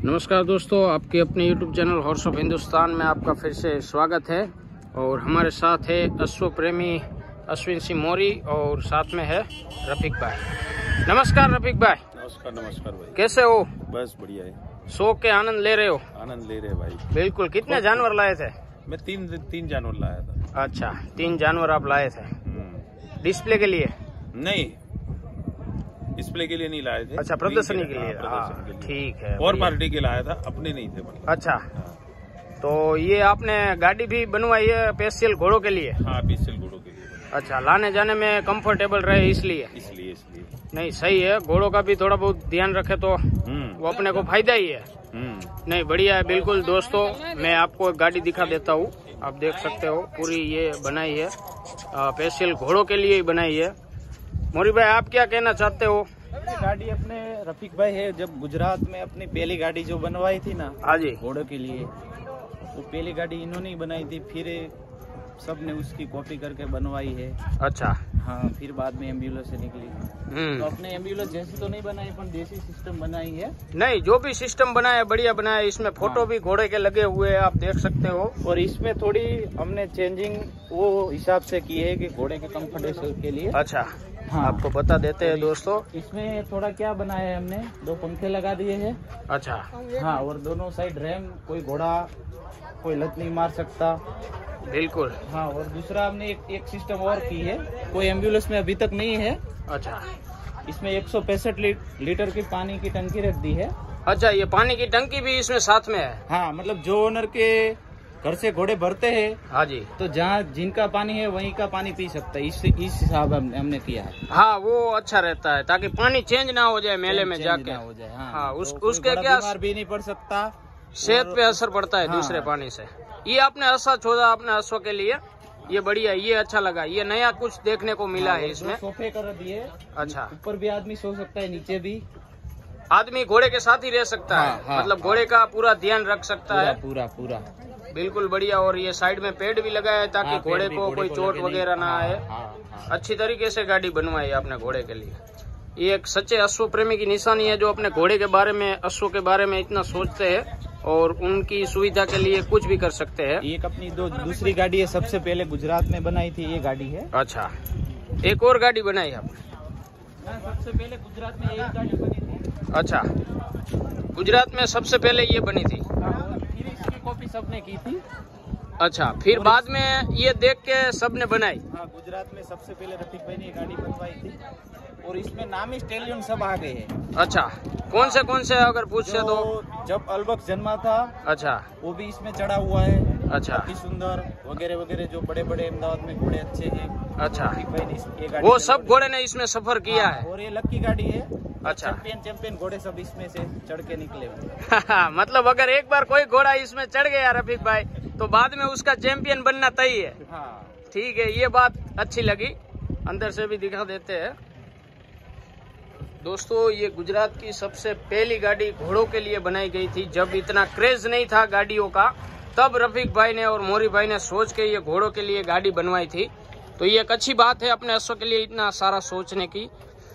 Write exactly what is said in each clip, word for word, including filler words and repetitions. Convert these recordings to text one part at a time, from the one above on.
नमस्कार दोस्तों, आपके अपने YouTube channel horse of Hindustan में आपका फिर से स्वागत है। और हमारे साथ है अश्व प्रेमी अश्विन सिंह मौर्य और साथ में है रफीक भाई। नमस्कार रफीक भाई। नमस्कार नमस्कार भाई, कैसे हो? बस बढ़िया है। शो के आनंद ले रहे हो? आनंद ले रहे भाई। बिल्कुल। कितने जानवर लाए थे? मैं तीन तीन जानवर लाया था। अच्छा, तीन जानवर आप लाए थे डिस्प्ले के लिए? नहीं, डिस्प्ले के लिए नहीं लाए थे। अच्छा, प्रदर्शनी के लिए। ठीक है। और पार्टी के लाया था, अपने नहीं थे। अच्छा, तो ये आपने गाड़ी भी बनवाई है स्पेशल घोड़ों के लिए? हाँ, स्पेशल घोड़ों के लिए। अच्छा, लाने जाने में कंफर्टेबल रहे इसलिए? इसलिए इसलिए नहीं, सही है। घोड़ों का भी थोड़ा बहुत ध्यान रखे तो वो अपने को फायदा ही है। नहीं, बढ़िया है। बिल्कुल दोस्तों, मैं आपको एक गाड़ी दिखा देता हूँ। आप देख सकते हो, पूरी ये बनाई है स्पेशल घोड़ों के लिए ही बनाई है। मौर्य भाई, आप क्या कहना चाहते हो? गाड़ी अपने रफीक भाई है, जब गुजरात में अपनी पहली गाड़ी जो बनवाई थी ना हाँ जी, घोड़ों के लिए, वो पहली गाड़ी इन्होंने ही बनाई थी। फिर सबने उसकी कॉपी करके बनवाई है। अच्छा। हाँ, फिर बाद में एम्बुलेंस से निकली। तो अपने एम्बुलेंस जैसी तो नहीं बनाई, पर देसी सिस्टम बनाई है। नहीं, जो भी सिस्टम बनाया बढ़िया बनाया। इसमें फोटो हाँ। भी घोड़े के लगे हुए हैं, आप देख सकते हो। और इसमें थोड़ी हमने चेंजिंग वो हिसाब से की है कि घोड़े के कम्फर्टेबल के लिए। अच्छा, हाँ, आपको बता देते हैं दोस्तों। इसमें थोड़ा क्या बनाया है हमने, दो पंखे लगा दिए हैं। अच्छा। हाँ, और दोनों साइड रैम, कोई घोड़ा कोई लत नहीं मार सकता। बिल्कुल। हाँ, और दूसरा हमने एक, एक सिस्टम और की है, कोई एम्बुलेंस में अभी तक नहीं है। अच्छा। इसमें एक सौ पैंसठ लीटर की पानी की टंकी रख दी है। अच्छा, ये पानी की टंकी भी इसमें साथ में है? हाँ, मतलब जो ओनर के घर से घोड़े भरते हैं, हाँ जी, तो जहाँ जिनका पानी है वहीं का पानी पी सकता है। इस इस हिसाब हमने, हमने किया है। हाँ, वो अच्छा रहता है ताकि पानी चेंज ना हो जाए मेले में जाके। हो जाए। हाँ, हाँ, उस, तो उसके क्या बीमार भी नहीं पड़ सकता, सेहत पे असर पड़ता है। हाँ, दूसरे पानी से। ये आपने अच्छा छोड़ा अपने अश्व के लिए, ये बढ़िया, ये अच्छा लगा। ये नया कुछ देखने को मिला। हाँ, है इसमें सोफे कर दिए। अच्छा, ऊपर भी आदमी सो सकता है, नीचे भी आदमी घोड़े के साथ ही रह सकता हाँ, है। हाँ, मतलब घोड़े का पूरा ध्यान रख सकता पूरा, है। पूरा पूरा बिल्कुल बढ़िया। और ये साइड में पेड़ भी लगाया है ताकि घोड़े को कोई चोट वगैरह ना आए। अच्छी तरीके से गाड़ी बनवाई है आपने घोड़े के लिए। ये एक सच्चे अश्व प्रेमी की निशानी है, जो अपने घोड़े के बारे में, अश्व के बारे में इतना सोचते हैं और उनकी सुविधा के लिए कुछ भी कर सकते हैं। एक अपनी दो दूसरी गाड़ी है, सबसे पहले गुजरात में बनाई थी, ये गाड़ी है। अच्छा, एक और गाड़ी बनाई आपने? सबसे पहले गुजरात में यही गाड़ी बनी थी। अच्छा, गुजरात में सबसे पहले ये बनी थी। फिर इसकी कॉपी सबने की थी। अच्छा, फिर बाद में ये देख के सबने बनाई। हाँ, गुजरात में सबसे पहले रफीक भाई ने ये गाड़ी बनवाई थी। और इसमें नामी स्टेलियन सब आ गए हैं। अच्छा, कौन से कौन से अगर पूछे तो? जब अलबक जन्मा था, अच्छा, वो भी इसमें चढ़ा हुआ है। अच्छा, अति सुंदर वगैरह वगैरह, जो बड़े बड़े अहमदाबाद में घोड़े अच्छे हैं। अच्छा, भाई ने ये गाड़ी, वो सब घोड़े ने इसमें सफर किया है। और ये लकी गाड़ी है। अच्छा, चैंपियन चैंपियन घोड़े सब इसमें से चढ़ के निकले हुए। मतलब अगर एक बार कोई घोड़ा इसमें चढ़ गया रफीक भाई, तो बाद में उसका चैंपियन बनना तय है। हाँ, ठीक है, ये बात अच्छी लगी। अंदर से भी दिखा देते हैं दोस्तों। ये गुजरात की सबसे पहली गाड़ी घोड़ों के लिए बनाई गई थी। जब इतना क्रेज नहीं था गाड़ियों का, तब रफीक भाई ने और मौर्य भाई ने सोच के ये घोड़ों के लिए गाड़ी बनवाई थी। तो ये एक अच्छी बात है अपने अश्व के लिए इतना सारा सोचने की।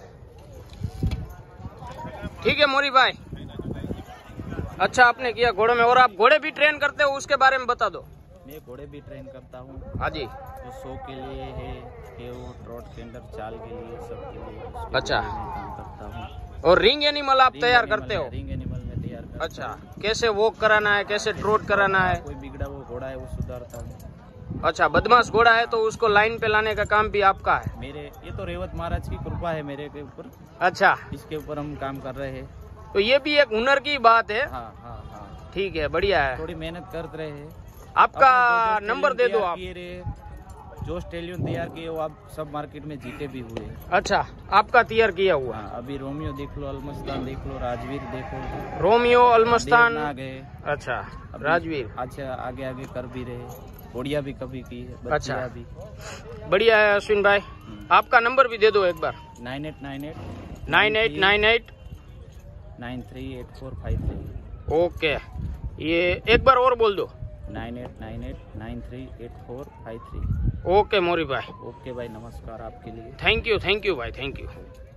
ठीक है मौर्य भाई, अच्छा आपने किया घोड़ों में। और आप घोड़े भी ट्रेन करते हो, उसके बारे में बता दो। मैं घोड़े भी ट्रेन करता हूँ। हाँ जी, जो शो के लिए है, कि वो ट्रॉट सेंटर चाल के लिए, सब के लिए। अच्छा, काम करता हूँ। और रिंग एनिमल आप तैयार करते हो? रिंग एनिमल में तैयार करता हूँ। अच्छा, कैसे वॉक कराना है, कैसे ट्रोट कराना है? कोई बिगड़ा वो घोड़ा है वो सुधारता हूँ। अच्छा, बदमाश घोड़ा है तो उसको लाइन पे लाने का काम भी आपका है? मेरे ये तो रेवत महाराज की कृपा है मेरे के ऊपर। अच्छा, इसके ऊपर हम काम कर रहे हैं। तो ये भी एक हुनर की बात है। हाँ हाँ हाँ, ठीक है, बढ़िया है। थोड़ी मेहनत करते रहे हैं। आपका नंबर दे दो आप। जो स्टेलियन तैयार किए वो आप सब मार्केट में जीते भी हुए। अच्छा, आपका तैयार किया हुआ? हाँ, अभी रोमियो देख लो, अलमस्तान देख लो, राजवीर देखो। रोमियो अलमस्तान आ गए। अच्छा, राजवीर। अच्छा, आगे आगे कर भी रहे। घोड़िया भी कभी की है। अच्छा, भी बढ़िया है अश्विन भाई। आपका नंबर भी दे दो एक बार। Nine eight nine eight nine eight nine eight nine three eight four five three. Okay, ये एक बार और बोल दो। Nine eight nine eight nine three eight four five three. Okay Maurya भाई। ओके भाई, नमस्कार आपके लिए। थैंक यू, थैंक यू भाई, थैंक यू।